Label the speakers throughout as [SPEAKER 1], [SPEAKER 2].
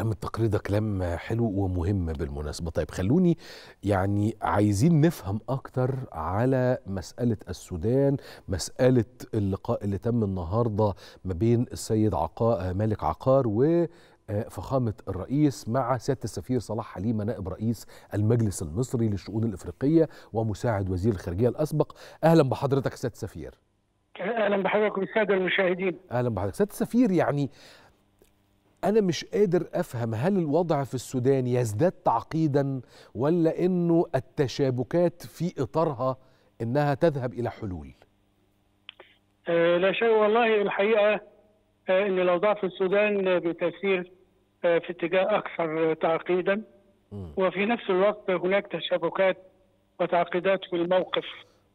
[SPEAKER 1] كلام التقرير ده كلام حلو ومهم بالمناسبة. طيب خلوني عايزين نفهم أكتر على مسألة السودان، مسألة اللقاء اللي تم النهاردة ما بين السيد مالك عقار وفخامة الرئيس مع سيادة السفير صلاح حليمة نائب رئيس المجلس المصري للشؤون الإفريقية ومساعد وزير الخارجية الأسبق. أهلا بحضرتك سيادة السفير.
[SPEAKER 2] اهلا بحضرتك والساده المشاهدين.
[SPEAKER 1] أهلا بحضرتك سيادة السفير. أنا مش قادر أفهم، هل الوضع في السودان يزداد تعقيدا ولا إنه التشابكات في إطارها إنها تذهب إلى حلول؟
[SPEAKER 2] لا شيء والله الحقيقة أن الأوضاع في السودان بتسير في اتجاه أكثر تعقيدا، وفي نفس الوقت هناك تشابكات وتعقيدات في الموقف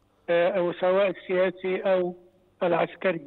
[SPEAKER 2] أو سواء السياسي أو العسكري.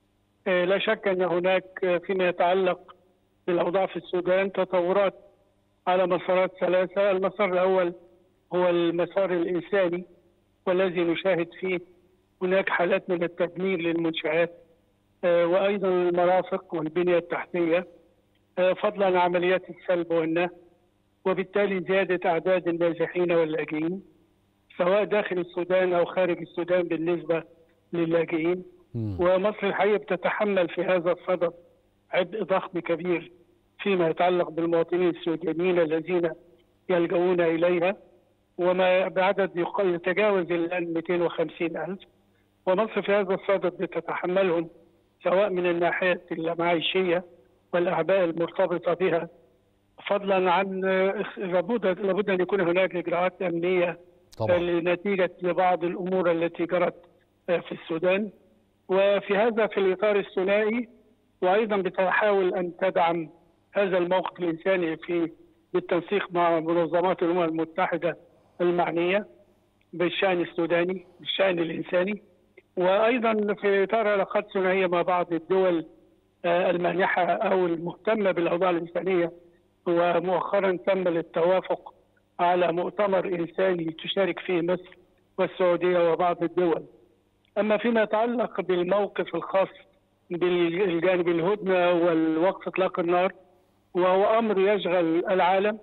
[SPEAKER 2] لا شك أن هناك فيما يتعلق بالأوضاع في السودان تطورات على مسارات ثلاثة. المسار الأول هو المسار الإنساني، والذي نشاهد فيه هناك حالات من التدمير للمنشآت وأيضا المرافق والبنية التحتية، فضلا عن عمليات السلب والنهب، وبالتالي زيادة أعداد النازحين واللاجئين سواء داخل السودان أو خارج السودان بالنسبة للاجئين. ومصر الحقيقة بتتحمل في هذا الصدد عبء ضخم كبير فيما يتعلق بالمواطنين السودانيين الذين يلجؤون إليها، وما بعدد يتجاوز الآن 250,000، ومصر في هذا الصدد بتتحملهم سواء من الناحية المعيشية والأعباء المرتبطة بها، فضلا عن لابد أن يكون هناك إجراءات أمنية
[SPEAKER 1] طبعا
[SPEAKER 2] لنتيجة لبعض الأمور التي جرت في السودان. وفي هذا في الإطار الثنائي، وأيضا بتحاول أن تدعم هذا الموقف الإنساني بالتنسيق مع منظمات الأمم المتحدة المعنية بالشأن السوداني بالشأن الإنساني، وأيضا في إطار علاقات ثنائية مع بعض الدول المانحة أو المهتمة بالأوضاع الإنسانية. ومؤخرا تم التوافق على مؤتمر إنساني تشارك فيه مصر والسعودية وبعض الدول. أما فيما يتعلق بالموقف الخاص بالجانب الهدنة والوقف إطلاق النار، وهو أمر يشغل العالم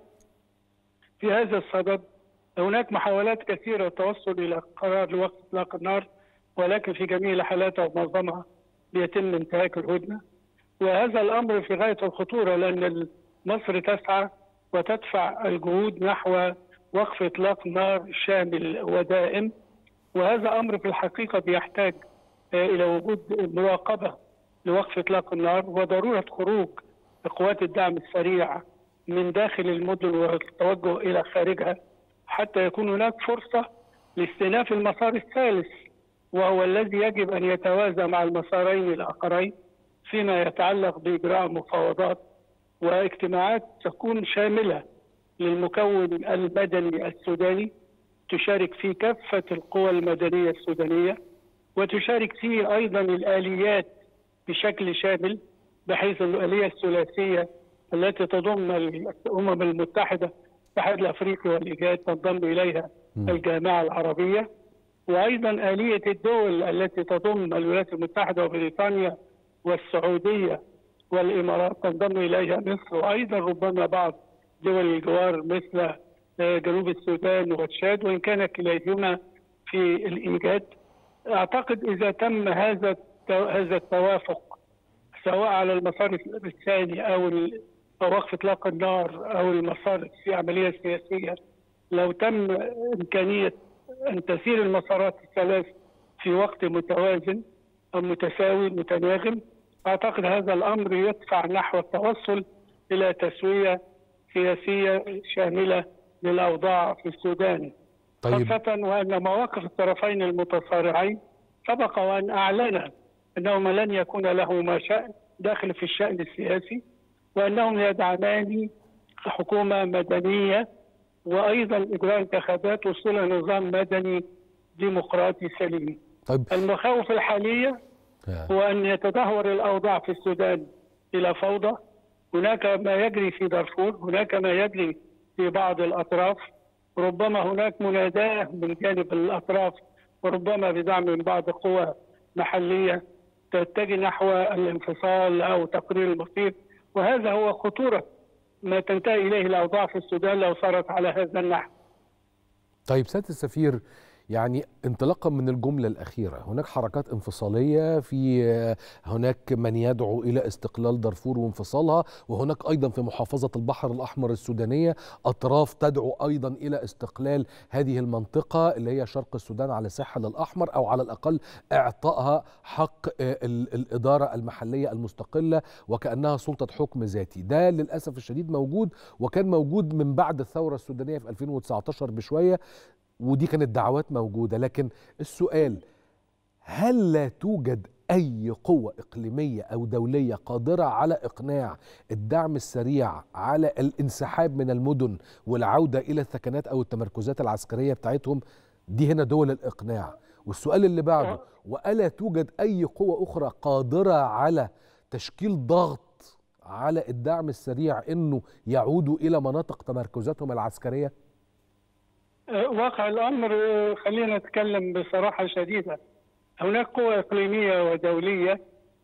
[SPEAKER 2] في هذا الصدد، هناك محاولات كثيرة للتوصل إلى قرار لوقف إطلاق النار، ولكن في جميع الحالات أو معظمها بيتم انتهاك الهدنة. وهذا الأمر في غاية الخطورة، لأن مصر تسعى وتدفع الجهود نحو وقف إطلاق نار شامل ودائم، وهذا أمر في الحقيقة بيحتاج إلى وجود مراقبة لوقف إطلاق النار، وضرورة خروج قوات الدعم السريع من داخل المدن والتوجه إلى خارجها، حتى يكون هناك فرصة لاستئناف المسار الثالث، وهو الذي يجب أن يتوازى مع المسارين الآخرين فيما يتعلق بإجراء مفاوضات واجتماعات تكون شاملة للمكون المدني السوداني، تشارك في كافة القوى المدنية السودانية، وتشارك فيه أيضا الآليات بشكل شامل، بحيث الآلية الثلاثية التي تضم الأمم المتحدة، الاتحاد الأفريقي والإيجاد، تنضم إليها الجامعة العربية، وأيضا آلية الدول التي تضم الولايات المتحدة وبريطانيا والسعودية والإمارات، تنضم إليها مصر، وأيضا ربما بعض دول الجوار مثل جنوب السودان وتشاد، وإن كان كليهما في الإيجاد. أعتقد إذا تم هذا التوافق سواء على المسار الثاني أو وقف إطلاق النار أو المسار في عملية سياسية، لو تم إمكانية أن تسير المسارات الثلاث في وقت متوازن أو متساوي متناغم، أعتقد هذا الأمر يدفع نحو التوصل إلى تسوية سياسية شاملة للأوضاع في السودان.
[SPEAKER 1] طيب.
[SPEAKER 2] خاصة وأن مواقف الطرفين المتصارعين سبق وأن أعلن أنهما لن يكون لهما شأن داخل في الشأن السياسي، وأنهم يدعمان حكومة مدنية وأيضا إجراء انتخابات وصول نظام مدني ديمقراطي سليم.
[SPEAKER 1] طيب.
[SPEAKER 2] المخاوف الحالية هو أن يتدهور الأوضاع في السودان إلى فوضى. هناك ما يجري في دارفور، هناك ما يجري في بعض الأطراف، ربما هناك مناداة من جانب الأطراف وربما بدعم من بعض قوى محلية تتجه نحو الانفصال أو تقرير المصير، وهذا هو خطورة ما تنتهي إليه الأوضاع في السودان لو صارت على هذا النحو.
[SPEAKER 1] طيب سيادة السفير، يعني انطلاقا من الجملة الأخيرة، هناك حركات انفصالية، هناك من يدعو إلى استقلال دارفور وانفصالها، وهناك أيضا في محافظة البحر الأحمر السودانية أطراف تدعو أيضا إلى استقلال هذه المنطقة اللي هي شرق السودان على الساحل الأحمر، أو على الأقل إعطائها حق الإدارة المحلية المستقلة وكأنها سلطة حكم ذاتي. ده للأسف الشديد موجود، وكان موجود من بعد الثورة السودانية في 2019 بشوية، ودي كانت دعوات موجودة. لكن السؤال، هل لا توجد أي قوة إقليمية أو دولية قادرة على إقناع الدعم السريع على الانسحاب من المدن والعودة إلى الثكنات أو التمركزات العسكرية بتاعتهم؟ دي هنا دول الإقناع. والسؤال اللي بعده، وألا توجد أي قوة أخرى قادرة على تشكيل ضغط على الدعم السريع إنه يعودوا إلى مناطق تمركزاتهم العسكرية؟
[SPEAKER 2] واقع الأمر خلينا نتكلم بصراحة شديدة، هناك قوى إقليمية ودولية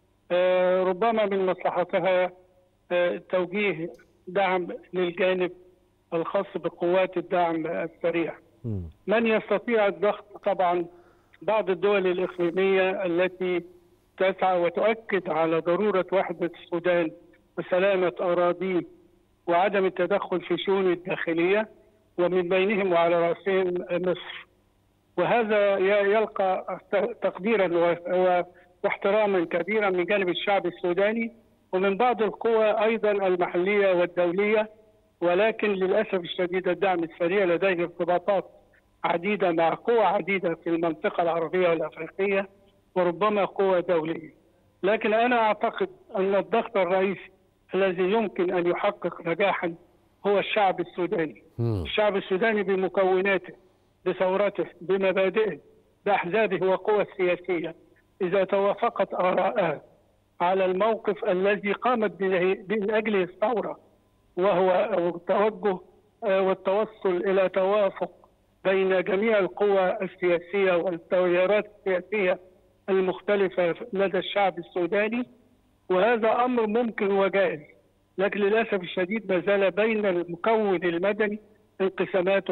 [SPEAKER 2] ربما من مصلحتها توجيه دعم للجانب الخاص بقوات الدعم السريع. من يستطيع الضغط؟ طبعا بعض الدول الإقليمية التي تسعى وتؤكد على ضرورة وحدة السودان وسلامة أراضيه وعدم التدخل في شؤون الداخلية، ومن بينهم وعلى رأسهم مصر. وهذا يلقى تقديرا واحتراما كبيرا من جانب الشعب السوداني ومن بعض القوى أيضا المحلية والدولية. ولكن للأسف الشديد الدعم السريع لديه ارتباطات عديدة مع قوى عديدة في المنطقة العربية والأفريقية وربما قوى دولية. لكن أنا أعتقد أن الضغط الرئيسي الذي يمكن أن يحقق نجاحا هو الشعب السوداني. الشعب السوداني بمكوناته، بثورته، بمبادئه، بأحزابه وقوى السياسية، إذا توافقت آراءها على الموقف الذي قامت من أجله الثورة، وهو التوجه والتوصل إلى توافق بين جميع القوى السياسية والتيارات السياسية المختلفة لدى الشعب السوداني، وهذا أمر ممكن وجائز. لكن للأسف الشديد ما زال بين المكون المدني انقسامات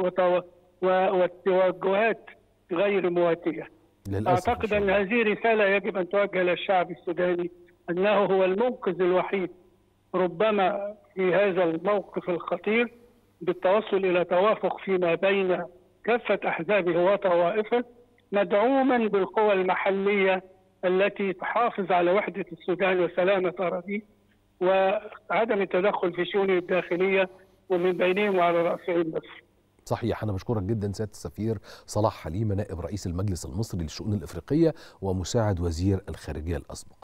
[SPEAKER 2] والتوجهات غير مواتية. أعتقد أن هذه رسالة يجب أن توجه للشعب السوداني، أنه هو المنقذ الوحيد ربما في هذا الموقف الخطير، بالتوصل إلى توافق فيما بين كافة أحزابه وطوائفه، مدعوما بالقوى المحلية التي تحافظ على وحدة السودان وسلامة أراضيه وعدم التدخل في شؤونه الداخلية، ومن بينهم وعلى رأسهم مصر.
[SPEAKER 1] صحيح. أنا بشكرك جدا سيادة السفير صلاح حليمة، نائب رئيس المجلس المصري للشؤون الإفريقية ومساعد وزير الخارجية الأسبق.